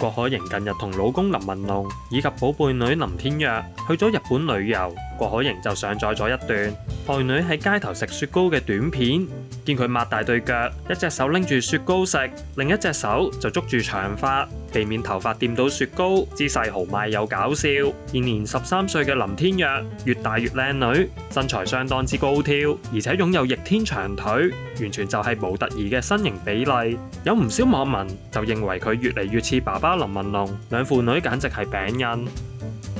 郭可盈近日同老公林文龍以及寶貝女林天若去咗日本旅遊，郭可盈就上載咗一段愛女喺街頭食雪糕嘅短片，見佢擘大對腳，一隻手拎住雪糕食，另一隻手就捉住長髮，避免頭髮掂到雪糕，姿勢豪邁又搞笑。現年13歲嘅林天若越大越靚女，身材相當之高挑，而且擁有逆天長腿，完全就係模特兒嘅身形比例。有唔少網民就認為佢越嚟越似爸爸林文龍，兩父女簡直係餅印。